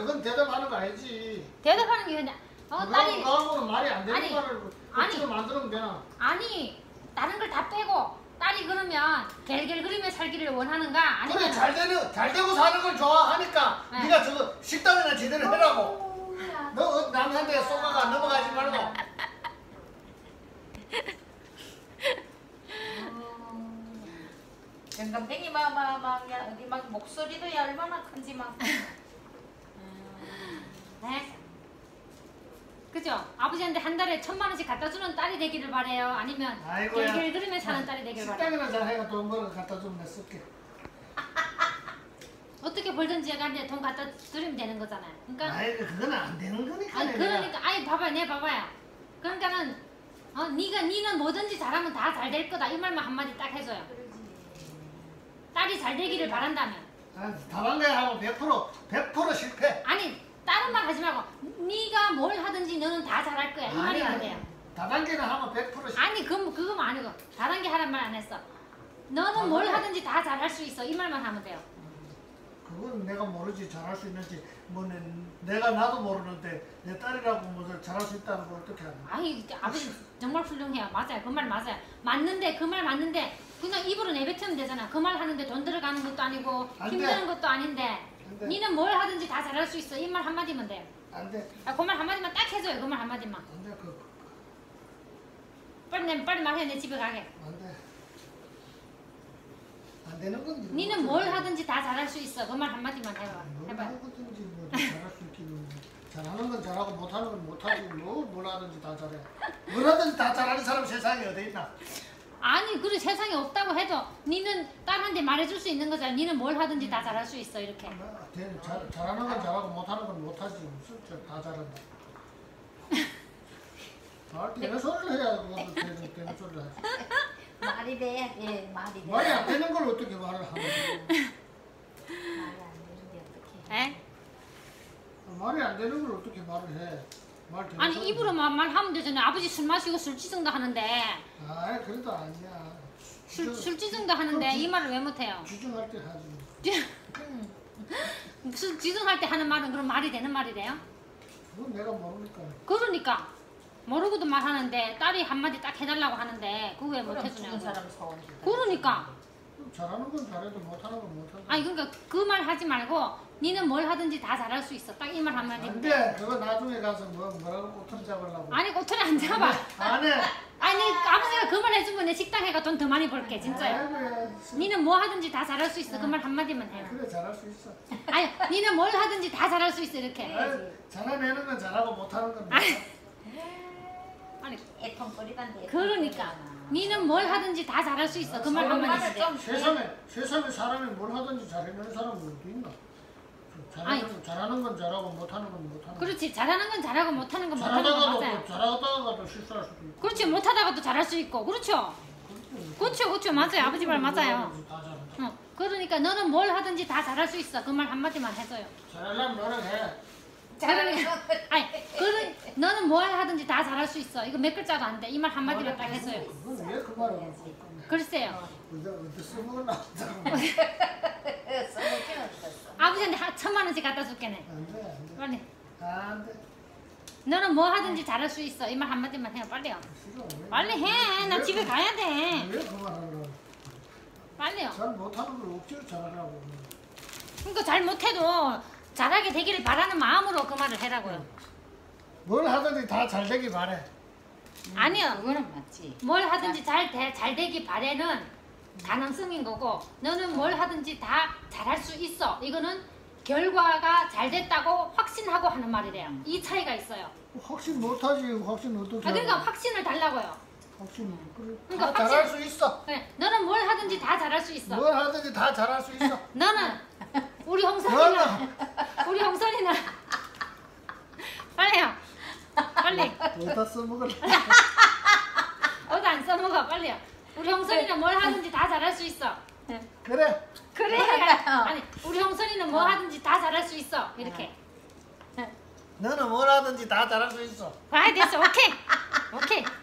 그건 대답하는 거 아니지. 대답하는 게 그냥 딸이 그거하고는 말이 안 되는 아니, 말을 억지로 만들면 되나? 아니 다른 걸 다 빼고 딸이 그러면 갤갤거리며 살기를 원하는가? 아니면 그래 잘 되고 사는 걸 좋아하니까 네. 네가 저거 식당이나 제대로 해라고. 너 남한테 쏘가가 넘어가지 말고. 영감탱이 막 어디 막 목소리도 얼마나 큰지 막. 네? 그죠? 아버지한테 한 달에 1000만원씩 갖다 주는 딸이 되기를 바래요? 아니면 아이고야. 갤갤거리며 사는 딸이 되기를 바래요? 식당이나 잘 해가 돈 벌어 갖다 주면 내 쓸게. 어떻게 벌든지 간에 돈 갖다 드리면 되는 거잖아요. 그러니까 아이 그건 안 되는 거니까. 아니 그러니까 아이 봐봐요. 그러니까는 니는 뭐든지 잘하면 다 잘 될 거다 이 말만 한마디 딱 해줘요. 딸이 잘 되기를 바란다면. 다방계하고 100% 실패. 아니 다른 말 하지 말고 니가 뭘 하든지 너는 다 잘할 거야 이 말이면 돼요. 다단계는 하면 100% 실패. 아니 그건 아니고 다단계 하란 말 안 했어. 너는 뭘 하든지 다 잘할 수 있어 이 말만 하면 돼요. 그건 내가 모르지 잘할 수 있는지 내가 나도 모르는데 내 딸이라고 뭐 잘할 수 있다는 걸 어떻게 하냐. 아니 아버지 정말 훌륭해요. 맞아요. 그 말 맞아요. 맞는데 그 말 맞는데 그냥 입으로 내뱉으면 되잖아. 그 말 하는데 돈 들어가는 것도 아니고 힘드는 것도 아닌데 니는 뭘 하든지 다 잘할 수 있어 이 말 한마디면 돼요. 안 돼. 그 말 한마디만 딱 해줘요. 그 말 한마디만. 안 돼. 빨리 말해 내 집에 가게. 안 돼. 안 되는 건 니는 뭘 하든지 다 잘할 수 있어. 그 말 한마디만 해봐. 뭘 하든지 뭐 잘할 수 있기는 잘하는 건 잘하고 못하는 건 못하지. 뭘 하든지 다 잘해. 뭘 하든지 다 잘하는 사람 세상에 어디 있나? 아니 그래 세상에 없다고 해도 니는 딸한테 말해줄 수 있는 거잖아. 니는 뭘 하든지 다 잘할 수 있어 이렇게. 잘하는 건 잘하고 못하는 건 못하지. 무슨 다 잘한다. 되는 소리를 해야 되는 소리를 하지. 말이 돼. 예, 말이 돼. 말이 안 되는 걸 어떻게 말을 하는 거야? 말이 안 되는데 어떻게? 에? 말이 안 되는 걸 어떻게 말을 해? 아니 입으로 말하면 되잖아. 아버지 술 마시고 술지승도 하는데 아 그래도 아니야. 술지승도 하는데 이 말을 왜 못해요? 지중할 때 하지. 지승할 때 하는 말은 그럼 말이 되는 말이래요? 그건 내가 모르니까. 그러니까 모르고도 말하는데 딸이 한마디 딱 해달라고 하는데 그거 왜 못해주냐고. 사람 소원. 그러니까 잘하는 건 잘해도 못하는 건 못하는. 아니 그러니까 그 말 하지 말고 니는 뭘 하든지 다 잘할 수 있어. 딱 이 말 한마디. 안 돼. 그거 나중에 가서 뭐라고 꼬투리 잡으려고. 아니 꼬투리 안 잡아. 안 해. 아니 아버지가 그 말 해주면 내 식당에 가 돈 더 많이 벌게 진짜요. 아이고야. 니는 뭐 하든지 다 잘할 수 있어. 그 말 한마디만 해요. 그래 잘할 수 있어. 아니 니는 뭘 하든지 다 잘할 수 있어 이렇게. 잘해내는 건 잘하고 못하는 건 아니, 못하고. 아니 애통거리단데. 그러니까 니는 뭘 하든지 다 잘할 수 있어. 그 말 한마디. 세상에 사람이 뭘 하든지 잘해내는 사람은 어디 있나? 잘하는 건 잘하고 못하는 건 못하는. 그렇지. 잘하는 건 잘하고 못하는 건 못하는 건 맞아요. 잘하다가도 실수할 수도 있고. 그렇지. 못하다가도 잘할 수 있고. 그렇죠. 그렇죠. 맞아요. 아버지 말 맞아요. 그러니까 너는 뭘 하든지 다 잘할 수 있어. 그 말 한마디만 해줘요. 잘하려면 너는 해. 그러니까 아니 너는 뭘 하든지 다 잘할 수 있어. 이거 몇 글자도 안 돼. 이 말 한마디만 딱 해줘요. 그건 왜 그 말을 하고? 글쎄요. 어디 써먹으나? 아버지한테 1000만원씩 갖다 줄게네. 안 돼. 빨리. 안 돼. 너는 뭐 하든지 잘할 수 있어. 이 말 한마디만 해요. 빨리요. 싫어. 빨리 해. 나 집에 가야 돼. 왜 그 말을 하고? 빨리요. 잘 못하는 걸 억지로 잘하라고. 그러니까 잘 못해도 잘하게 되기를 바라는 마음으로 그 말을 해라고요. 뭘 하든지 다 잘 되길 바래. 아니요. 그거는 맞지. 뭘 하든지 잘 되기 바래는 가능성인 거고 너는 뭘 하든지 다 잘할 수 있어. 이거는 결과가 잘 됐다고 확신하고 하는 말이래요. 이 차이가 있어요. 확신 못하지. 확신 어떻게? 그러니까 확신을 달라고요. 확신. 그러니까 다 잘할 수 있어. 그래, 너는 뭘 하든지 다 잘할 수 있어. 뭘 하든지 다 잘할 수 있어. 너는 우리 홍선이는 빨리요. 빨리. 어디다 써먹으라. 어디 안 써먹어. 빨리요. 우리 홍선이는 뭘 하든지 다 잘할 수 있어. 그래. 그래. 아니 우리 홍선이는 뭐 하든지 다 잘할 수 있어. 이렇게. 너는 뭘 하든지 다 잘할 수 있어. 아 됐어. 오케이.